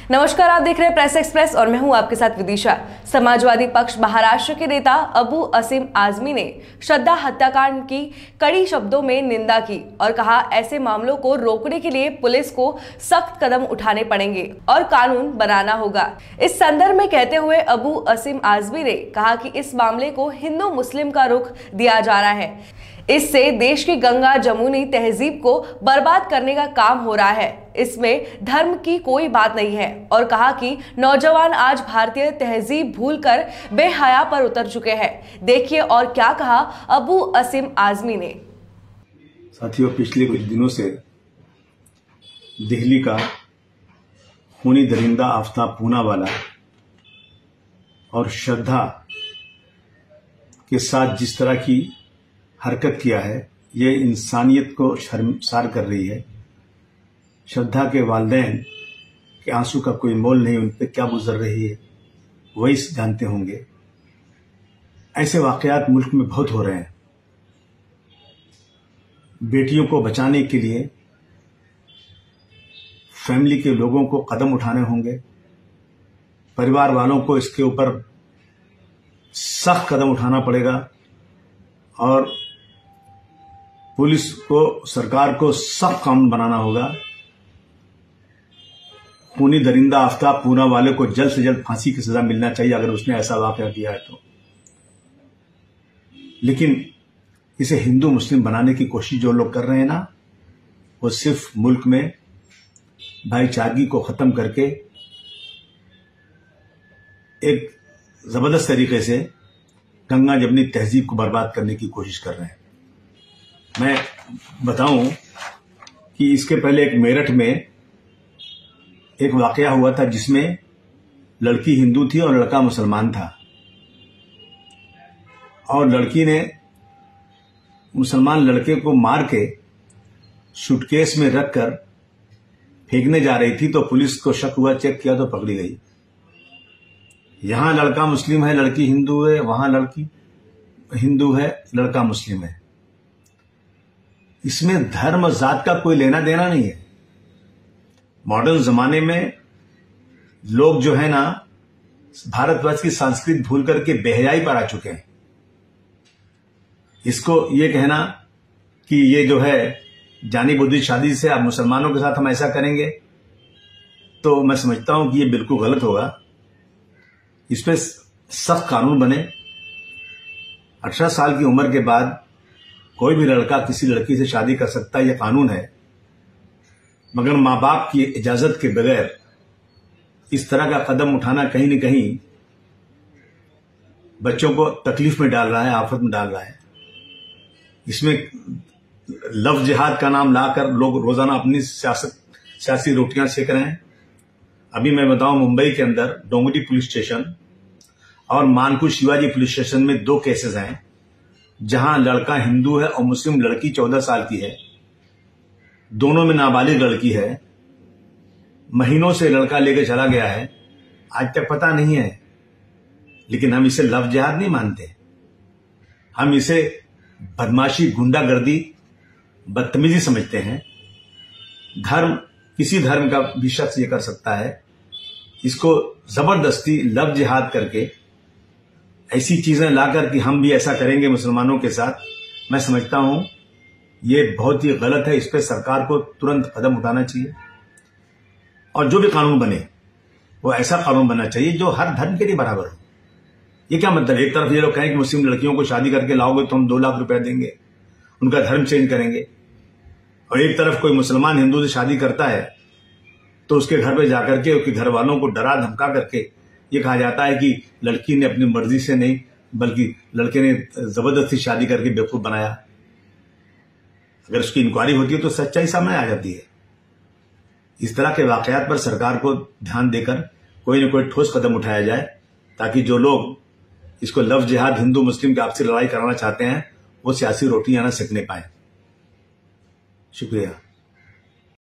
नमस्कार, आप देख रहे हैं प्रेस एक्सप्रेस और मैं हूं आपके साथ विदिशा। समाजवादी पक्ष महाराष्ट्र के नेता अबू असीम आजमी ने श्रद्धा हत्याकांड की कड़ी शब्दों में निंदा की और कहा ऐसे मामलों को रोकने के लिए पुलिस को सख्त कदम उठाने पड़ेंगे और कानून बनाना होगा। इस संदर्भ में कहते हुए अबू असीम आजमी ने कहा कि इस मामले को हिंदू मुस्लिम का रुख दिया जा रहा है। इससे देश की गंगा जमुनी तहजीब को बर्बाद करने का काम हो रहा है। इसमें धर्म की कोई बात नहीं है और कहा कि नौजवान आज भारतीय तहजीब भूलकर बेहया पर उतर चुके हैं। देखिए और क्या कहा अबू असीम आजमी ने। साथियों, पिछले कुछ दिनों से दिल्ली का खूनी दरिंदा आफ्ताब पूनावाला और श्रद्धा के साथ जिस तरह की हरकत किया है, ये इंसानियत को शर्मसार कर रही है। श्रद्धा के वालिदैन के आंसू का कोई मोल नहीं, उन पर क्या गुजर रही है वही जानते होंगे। ऐसे वाकयात मुल्क में बहुत हो रहे हैं। बेटियों को बचाने के लिए फैमिली के लोगों को कदम उठाने होंगे। परिवार वालों को इसके ऊपर सख्त कदम उठाना पड़ेगा और पुलिस को, सरकार को सख्त कानून बनाना होगा। खूनी दरिंदा आफ्ताब पूनावाले को जल्द से जल्द फांसी की सजा मिलना चाहिए अगर उसने ऐसा वाकया किया है तो। लेकिन इसे हिंदू मुस्लिम बनाने की कोशिश जो लोग कर रहे हैं ना, वो सिर्फ मुल्क में भाईचारगी को खत्म करके एक जबरदस्त तरीके से गंगा जमुनी तहजीब को बर्बाद करने की कोशिश कर रहे हैं। मैं बताऊं कि इसके पहले एक मेरठ में एक वाकया हुआ था जिसमें लड़की हिंदू थी और लड़का मुसलमान था, और लड़की ने मुसलमान लड़के को मार के सूटकेस में रखकर फेंकने जा रही थी तो पुलिस को शक हुआ, चेक किया तो पकड़ी गई। यहां लड़का मुस्लिम है, लड़की हिंदू है, वहां लड़की हिंदू है, लड़का मुस्लिम है। इसमें धर्म जात का कोई लेना देना नहीं है। मॉडर्न जमाने में लोग जो है ना, भारतवर्ष की संस्कृति भूल करके बेहयाई पर आ चुके हैं। इसको ये कहना कि ये जो है जानी बुद्धि शादी से आप मुसलमानों के साथ हम ऐसा करेंगे, तो मैं समझता हूं कि ये बिल्कुल गलत होगा। इस पर सख्त कानून बने। 18 साल की उम्र के बाद कोई भी लड़का किसी लड़की से शादी कर सकता है, यह कानून है, मगर मां बाप की इजाजत के बगैर इस तरह का कदम उठाना कहीं न कहीं बच्चों को तकलीफ में डाल रहा है, आफत में डाल रहा है। इसमें लव जिहाद का नाम लाकर लोग रोजाना अपनी सियासी रोटियां सेक रहे हैं। अभी मैं बताऊं, मुंबई के अंदर डोंगरी पुलिस स्टेशन और मानकुश शिवाजी पुलिस स्टेशन में 2 केसेस हैं जहां लड़का हिंदू है और मुस्लिम लड़की 14 साल की है। दोनों में नाबालिग लड़की है। महीनों से लड़का लेकर चला गया है, आज तक पता नहीं है। लेकिन हम इसे लव जिहाद नहीं मानते, हम इसे बदमाशी, गुंडागर्दी, बदतमीजी समझते हैं। धर्म, किसी धर्म का भी शख्स ये कर सकता है। इसको जबरदस्ती लव जिहाद करके ऐसी चीजें लाकर कि हम भी ऐसा करेंगे मुसलमानों के साथ, मैं समझता हूं ये बहुत ही गलत है। इस पर सरकार को तुरंत कदम उठाना चाहिए और जो भी कानून बने वो ऐसा कानून बनना चाहिए जो हर धर्म के लिए बराबर हो। ये क्या मतलब, एक तरफ ये लोग कहें कि मुस्लिम लड़कियों को शादी करके लाओगे तो हम 2 लाख रुपए देंगे, उनका धर्म चेंज करेंगे, और एक तरफ कोई मुसलमान हिंदू से शादी करता है तो उसके घर पे जाकर के उसके घर वालों को डरा धमका करके ये कहा जाता है कि लड़की ने अपनी मर्जी से नहीं बल्कि लड़के ने जबरदस्ती शादी करके बेवकूफ बनाया। अगर उसकी इंक्वायरी होती है तो सच्चाई सामने आ जाती है। इस तरह के वाकयात पर सरकार को ध्यान देकर कोई न कोई ठोस कदम उठाया जाए ताकि जो लोग इसको लव जिहाद, हिंदू मुस्लिम की आपसी लड़ाई कराना चाहते हैं वो सियासी रोटियां न सेकने पाए। शुक्रिया।